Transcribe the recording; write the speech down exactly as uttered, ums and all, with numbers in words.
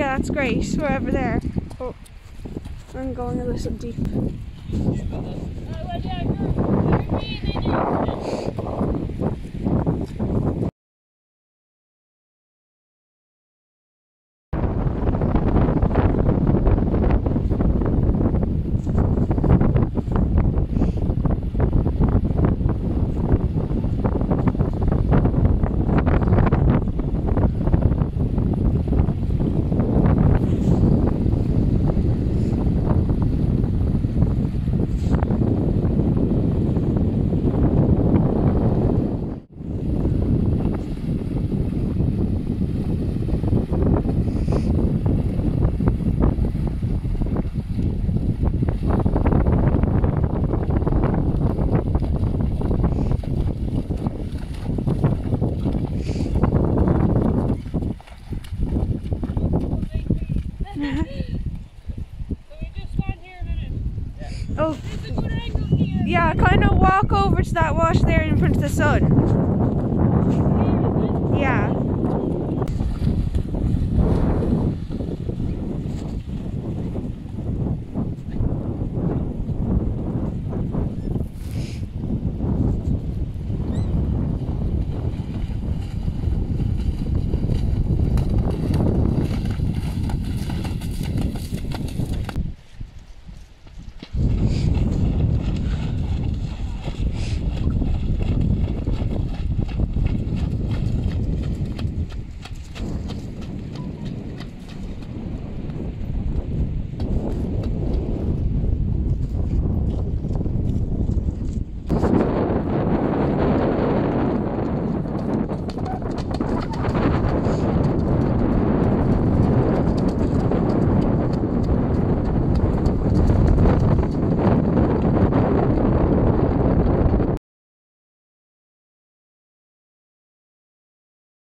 Yeah, that's great. We're over there. Oh, I'm going a little deep. Oh, yeah, kind of walk over to that wash there in front of the sun.